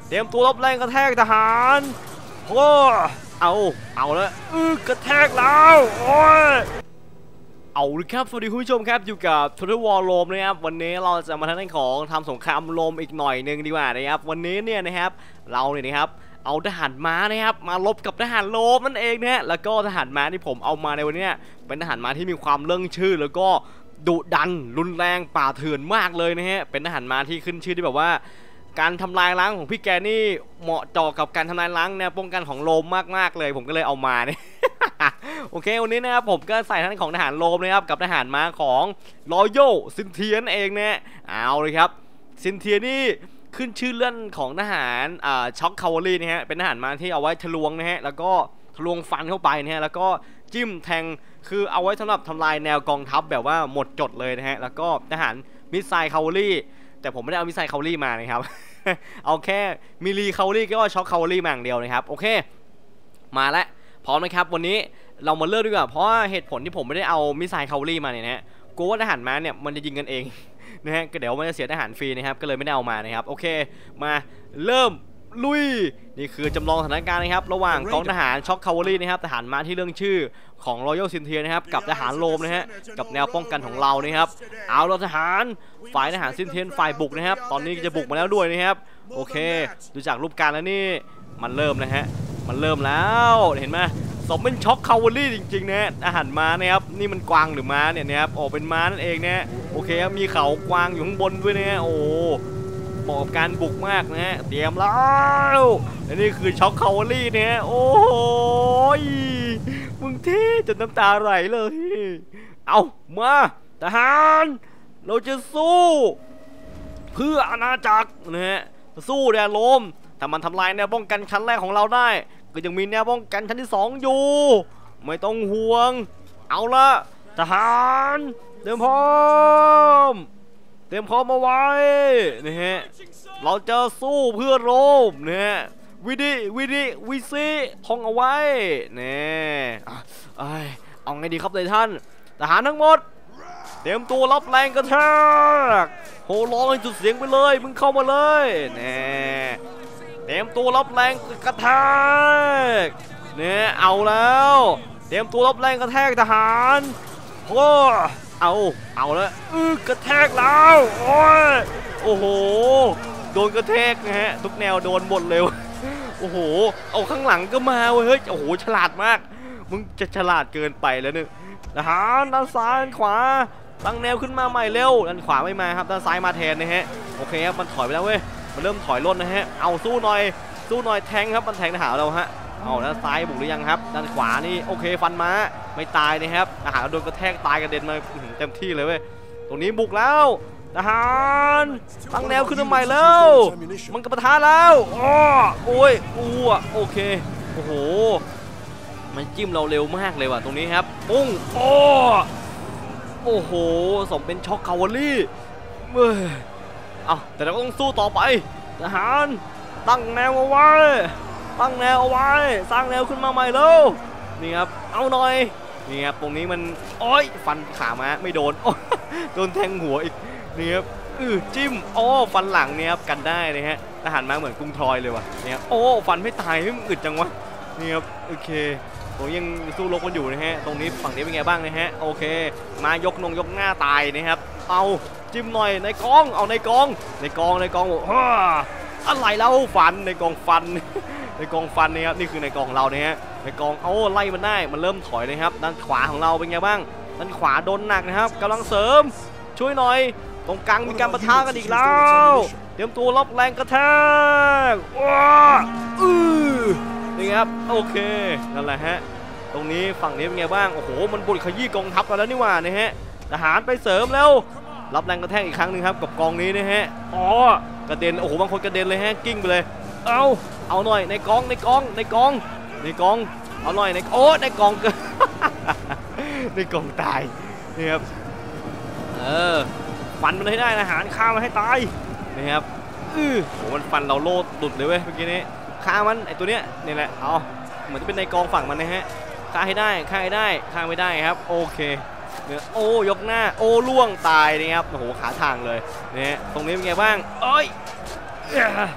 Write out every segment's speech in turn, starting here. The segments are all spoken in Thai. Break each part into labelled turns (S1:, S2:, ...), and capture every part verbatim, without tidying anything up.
S1: เตรียมตัวรับแรงกระแทกทหารโอ้เอาเอาแล้วอือกระแทกแล้วโอ้ยเอาเลยครับสวัสดีคุณผู้ชมครับอยู่กับ Total War Rome นะครับวันนี้เราจะมาทำเรื่องของทำสงครามโรมอีกหน่อยนึงดีกว่านะครับวันนี้เนี่ยนะครับเราเนี่ยนะครับเอาทหารม้านะครับมาลบกับทหารโรมนั่นเองนะฮะแล้วก็ทหารม้าที่ผมเอามาในวันนี้เป็นทหารม้าที่มีความเรื่องชื่อแล้วก็ดุดันรุนแรงป่าเถื่อนมากเลยนะฮะเป็นทหารม้าที่ขึ้นชื่อที่แบบว่าการทำลายล้างของพี่แกนี่เหมาะเจาะกับการทำลายล้างแนวป้องกันของโรมมากๆเลยผมก็เลยเอามาเนี่ย โอเควันนี้นะครับผมก็ใส่ทั้งของทหารโรมนะครับกับทหารม้าของรอยัลซินเทียนเองนะเอาเลยครับซินเทียนี่ขึ้นชื่อเรื่องของทหารอ่าช็อคคาวาลีนะฮะเป็นทหารม้าที่เอาไว้ทะลวงนะฮะแล้วก็ทะลวงฟันเข้าไปนะฮะแล้วก็จิ้มแทงคือเอาไว้สำหรับทำลายแนวกองทัพแบบว่าหมดจดเลยนะฮะแล้วก็ทหารมิสไซล์คาวาลีแต่ผมไม่ได้เอามิสไซล์คาวาลีมานะครับ เอาแค่มิลลีคาวาลีก็ช็อคคาวาลีมาอย่างเดียวนะครับโอเคมาแล้วพร้อมนะครับวันนี้เรามาเริ่มดีกว่าเพราะเหตุผลที่ผมไม่ได้เอามิสไซล์คาวาลีมาเนี่ยนะฮะกลัวว่าทหารม้าเนี่ยมันจะยิงกันเอง นะฮะก็เดี๋ยวมันจะเสียทหารฟรีนะครับก็เลยไม่ได้เอามานะครับโอเคมาเริ่มลุยนี่คือจำลองสถานการณ์นะครับระหว่างกองทหารช็อคคาวาลีนะครับทหารม้าที่เรื่องชื่อของรอยัลซินเทียนะครับกับทหารโรมนะฮะกับแนวป้องกันของเรานะครับเอาเราทหารฝ่ายทหารซินเทียนฝ่ายบุกนะครับตอนนี้จะบุกมาแล้วด้วยนะครับโอเคดูจากรูปการแล้วนี่มันเริ่มนะฮะมันเริ่มแล้วเห็นไหมสมเป็นช็อคคาวาลีจริงๆนะทหารม้านะครับนี่มันกวางหรือม้าเนี่ยนะครับโอ้เป็นม้านั่นเองนะโอเคครับมีเขากวางอยู่ข้างบนด้วยนะโอ้เหมาะกับการบุกมากนะฮะเตรียมแล้วและนี่คือช็อคคาวาลีเนี่ยโอ้ยมึงเท่จนน้ำตาไหลเลยเอามาทหารเราจะสู้เพื่ออาณาจักรนะฮะสู้แดนโรมถ้ามันทำลายแนวป้องกันชั้นแรกของเราได้ก็ยังมีแนวป้องกันชั้นที่สองอยู่ไม่ต้องห่วงเอาละทหารเตรียมพร้อมเตรียมพร้อมมาไว้นะฮะเราจะสู้เพื่อโรมนะฮะวิดีวิดีวิซีท่องเอาไว้เนี่ยเอาไงดีครับเลยท่านทหารทั้งหมดเตรียมตัวรับแรงกระแทกโหร้องให้จุดเสียงไปเลยมึงเข้ามาเลยเนี่ยเตรียมตัวรับแรงกระแทกเนี่ยเอาแล้วเตรียมตัวรับแรงกระแทกทหารโอ้เอาเอาแล้วอือกระแทกแล้วโอ้ยโอ้โหโดนกระแทกนะฮะทุกแนวโดนหมดเลยโอ้โหเอาข้างหลังก็มาเว้ยเฮ้ยโอ้โหฉลาดมากมึงจะฉลาดเกินไปแล้วเนี่ยทหารด้านซ้ายด้านขวาตั้งแนวขึ้นมาใหม่เร็วด้านขวาไม่มาครับด้านซ้ายมาแทนนะฮะโอเคครับมันถอยไปแล้วเว้ยมันเริ่มถอยร่นนะฮะเอาสู้หน่อยสู้หน่อยแทงครับมันแทงทหารเราฮะเอาด้านซ้ายบุกหรือยังครับด้านขวานี่โอเคฟันม้าไม่ตายนะครับทหารโดนกระแทกตายกระเด็นมาเต็มที่เลยเว้ยตรงนี้บุกแล้วทหารตั้งแนวขึ้นมาใหม่แล้วมันกระปะทะแล้วอ้อโอ้ยอู้โอเคโอ้โหมันจิ้มเราเร็วมากเลยว่ะตรงนี้ครับปุ้งโอ้โอ้โหสมเป็นช็อคคาวาลีเว้ยเอาแต่เราก็ต้องสู้ต่อไปทหารตั้งแนวเอาไว้ตั้งแนวเอาไว้สร้างแนวขึ้นมาใหม่แล้วนี่ครับเอาหน่อยนี่ครับตรงนี้มันโอ้ยฟันขามาไม่โดนโดนแทงหัวอีกนี่ครับอือจิ้มโอ้ฟันหลังเนี่ยครับกันได้นะฮะทหารมาเหมือนกรุงทรอยเลยว่ะเนี่ยโอ้ฟันไม่ตายไม่อึดจังวะนี่ครับโอเคผมยังสู้รบกันอยู่นะฮะตรงนี้ฝั่งนี้เป็นไงบ้างนะฮะโอเคมายกนงยกหน้าตายนะครับเอาจิ้มหน่อยในกองเอาในกองในกองในกองโอ้อะไรแล้วฟันในกองฟันในกองฟันนี่ครับนี่คือในกองเราเนี่ยฮะในกองเอาไล่มันได้มันเริ่มถอยนะครับด้านขวาของเราเป็นไงบ้างด้านขวาโดนหนักนะครับกำลังเสริมช่วยหน่อยตรงกลางมีการปะทะกันอีกแล้วเตรียมตัวรับแรงกระแทกว้าอือนี่ครับโอเคนั่นแหละฮะตรงนี้ฝั่งนี้เป็นไงบ้างโอ้โหมันบุกขยี้กองทัพกันแล้วนี่หว่านะฮะทหารไปเสริมแล้วรับแรงกระแทกอีกครั้งหนึ่งครับกับกองนี้นะฮะอ๋อกระเด็นโอ้โหบางคนกระเด็นเลยฮะกิ้งไปเลยเอาเอาหน่อยในกองในกองในกองในกองเอาหน่อยในโอ้ในกองเกินในกองตายนี่ครับเออฟันมันให้ได้ทหารฆ่ามันให้ตายนี่ครับอือโหมันฟันเราโลดดุดเลยเว้ยเมื่อกี้นี้ฆ่ามันไอตัวเนี้ยนี่แหละเอาเหมือนจะเป็นในกองฝั่งมันนะฮะฆ่าให้ได้ฆ่าให้ได้ฆ่าไม่ได้ครับโอเคเนี่ยโอ้ยกหน้าโอ้ล่วงตายนี่ครับโอ้โหขาทางเลยเนี่ยตรงนี้เป็นไงบ้างเอ้ย ส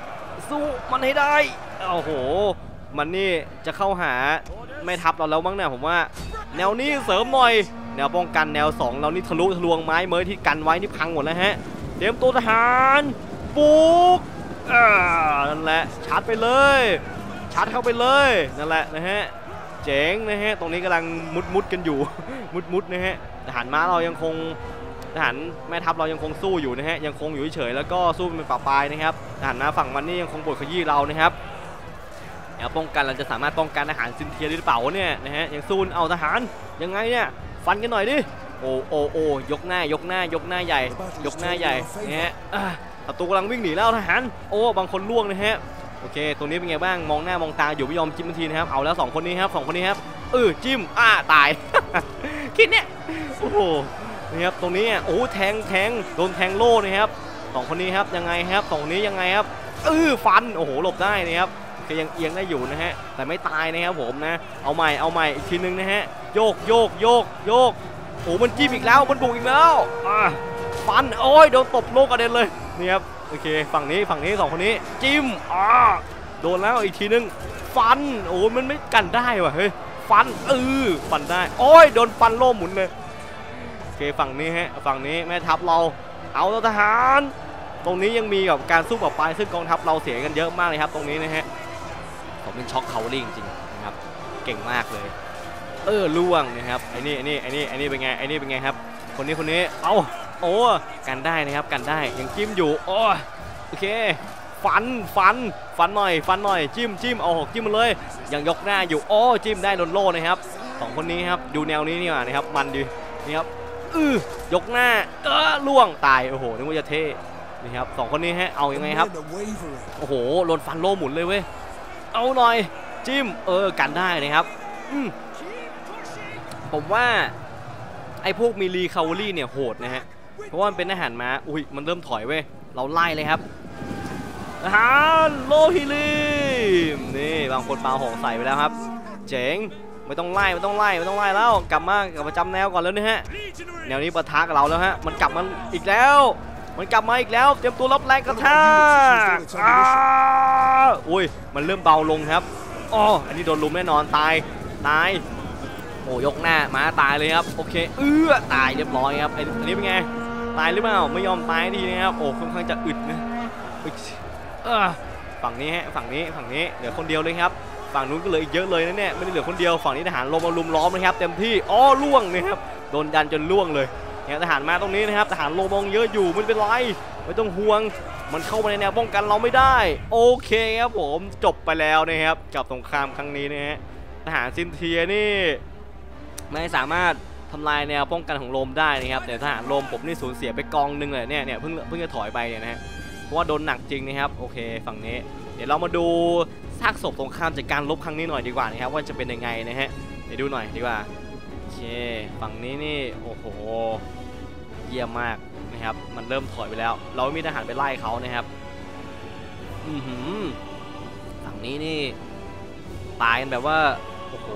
S1: สู้มันให้ได้โอ้โหมันนี่จะเข้าหาแม่ทัพเราแล้วมั้งเนี่ยผมว่าแนวนี้เสริมหน่อยแนวป้องกันแนวสองเรานี่ทะลุทะลวงไม้เมยที่กันไว้นี่พังหมดแล้วฮะเตรียมตัวทหารบุกอ่านั่นแหละชาร์จไปเลยชาร์จเข้าไปเลยนั่นแหละนะฮะเจ๋งนะฮะตรงนี้กำลังมุดมุดกันอยู่มุดมุดนะฮะทหารม้าเรายังคงทหารแม่ทัพเรายังคงสู้อยู่นะฮะยังคงอยู่เฉยๆแล้วก็สู้เป็นป่าปลายนะครับทหารม้าฝั่งมันนี่ยังคงบดขยี้เรานะครับแล้วป้องกันเราจะสามารถป้องกันทหารซินเทียได้หรือเปล่าเนี่ยนะฮะยังสู้เอาทหารยังไงเนี่ยฟันกันหน่อยดิโอ้โอ้โอ้ยกหน้ายกหน้ายกหน้าใหญ่ยกหน้าใหญ่นะฮะศัตรูกำลังวิ่งหนีแล้วทหารโอ้บางคนล่วงนะฮะโอเคตรงนี้เป็นไงบ้างมองหน้ามองตาอยู่ไม่ยอมจิ้มทันทีนะครับเอาแล้วสองคนนี้ครับสองคนนี้ครับเออจิ้มอ่าตาย คิดเนี่ยโอ้โหนี่ครับตรงนี้โอ้แทงแทงโดนแทงโล่นะครับสองคนนี้ครับยังไงครับสองคนนี้ยังไงครับเออฟันโอ้โหหลบได้นะครับก็ยังเอียงได้อยู่นะฮะแต่ไม่ตายนะครับผมนะเอาใหม่เอาใหม่อีกทีนึงนะฮะโยกโยกโยกโยกโอ้มันจิ้มอีกแล้วมันบุกอีกแล้วอ่าฟันโอ้ยโดนตบโลกกระเด็นเลยนี่ครับโอเคฝั่งนี้ฝั่งนี้สองคนนี้จิ้มอ่าโดนแล้วอีกทีนึงฟันโอ้มันไม่กันได้ว่ะเฮ้ยฟันเออฟันได้โอ้ยโดนฟันโล่หมุนเลยโอเคฝั่งนี้ฮะฝั่งนี้แม่ทัพเราเอาทหารตรงนี้ยังมีกับการสู้กับปลายซึ่งกองทัพเราเสียกันเยอะมากเลยครับตรงนี้นะฮะผมเป็นช็อกเคาลิ่งจริงนะครับเก่งมากเลยเออล่วงนะครับไอ้นี่ไอ้นี่ไอ้นี่ไอ้นี่เป็นไงไอ้นี่เป็นไงครับคนนี้คนนี้เอาโอ้กันได้นะครับกันได้ยังจิ้มอยู่โอ้โอเคฟันฟันฟันหน่อยฟันหน่อยจิ้มจิ้มเอาหกจิ้มมาเลยยังยกหน้าอยู่โอ้จิ้มได้โดนโล่นะครับสองคนนี้ครับดูแนวนี้นี่ว่านะครับมันดีนี่ครับอือยกหน้าเออล่วงตายโอ้โหนึกว่าจะเท่นี่ครับสองคนนี้ฮะเอายังไงครับโอ้โหโดนฟันโล่หมุนเลยเว้ยเอาหน่อยจิ้มเออกันได้นะครับอืมผมว่าไอ้พวกมิลีคาวอรี่เนี่ยโหดนะฮะเพราะว่ามันเป็นทหารม้าอุ้ยมันเริ่มถอยเว้ยเราไล่เลยครับทหารโลฮิลิมนี่บางคนปาหอกใส่ไปแล้วครับเจ๋งไม่ต้องไล่ไม่ต้องไล่ไม่ต้องไล่แล้วกลับมากลับมาจำแนวก่อนแล้วนี่ฮะแนวนี้ปะทะกับเราแล้วฮะมันกลับมาอีกแล้วมันกลับมาอีกแล้วเตรียมตัวรับแรงกระแทกอุ้ยมันเริ่มเบาลงครับอ๋ออันนี้โดนลุมแน่นอนตายตายโอ้ยกหน้าม้าตายเลยครับโอเคเอื้อตายเรียบร้อยครับอันนี้เป็นไงตายหรือเปล่าไม่ยอมตายทีนะครับโอ้ค่อนข้างจะอึดนะฝั่งนี้ฮะฝั่งนี้ฝั่งนี้เหลือคนเดียวเลยครับฝั่งนู้นก็เลยเยอะเลยนะเนี่ยไม่ได้เหลือคนเดียวฝั่งนี้ทหารลมมาลุมล้อมนะครับเต็มที่อ๋อล่วงนะครับโดนดันจนล่วงเลยเนี่ยทหารมาตรงนี้นะครับทหารลมมองเยอะอยู่ไม่เป็นไรไม่ต้องห่วงมันเข้ามาในแนวป้องกันเราไม่ได้โอเคครับผมจบไปแล้วนะครับกับสงครามครั้งนี้นะฮะทหารซินเทียนี่ไม่สามารถทำลายแนวป้องกันของโรมได้นะครับแต่ทหารโรมผมนี่สูญเสียไปกองหนึ่งเลยเนี่ยเนี่ยเพิ่งเพิ่งจะถอยไปเนี่ยนะฮะเพราะว่าโดนหนักจริงนะครับโอเคฝั่งนี้เดี๋ยวเรามาดูซากศพสงครามจากการลบครั้งนี้หน่อยดีกว่านะครับว่าจะเป็นยังไงนะฮะเดี๋ยวดูหน่อยดีกว่าโอเคฝั่งนี้นี่โอ้โหเยี่ยมมากนะครับมันเริ่มถอยไปแล้วเราไม่มีทหารไปไล่เขานะครับอือหือฝั่งนี้นี่ตายกันแบบว่าโอ้โห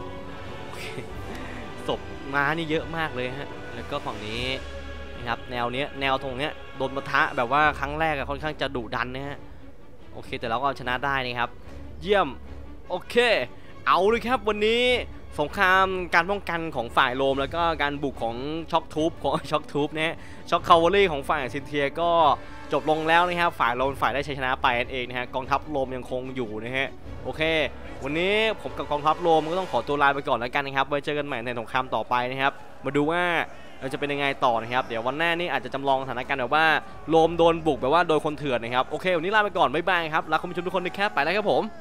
S1: ศพม้านี่เยอะมากเลยฮะแล้วก็ฝั่งนี้นะครับแนวเนี้ยแนวตรงเนี้ยโดนปะทะแบบว่าครั้งแรกค่อนข้างจะดุดันนะฮะโอเคแต่เราก็เอาชนะได้นะครับเยี่ยมโอเคเอาเลยครับวันนี้สงครามการป้องกันของฝ่ายโรมแล้วก็การบุกของช็อคทูบของช็อคทูบนะฮะช็อคคาวอรี่ของฝ่ายซินเทียก็จบลงแล้วนะครับฝ่ายโรมฝ่ายได้ชัยชนะไปนั่นเองนะฮะกองทัพโรมยังคงอยู่นะฮะโอเควันนี้ผมกับกองทัพโรมก็ต้องขอตัวลาไปก่อนแล้วกันนะครับไว้เจอกันใหม่ในสงครามต่อไปนะครับมาดูว่าเราจะเป็นยังไงต่อนะครับเดี๋ยววันหน้านี่อาจจะจำลองสถานการณ์แบบว่าโรมโดนบุกแบบว่าโดยคนเถื่อนนะครับโอเควันนี้ลาไปก่อนบ๊ายบายครับรักคุณผู้ชมทุกคนนะครับไปแล้วครับผม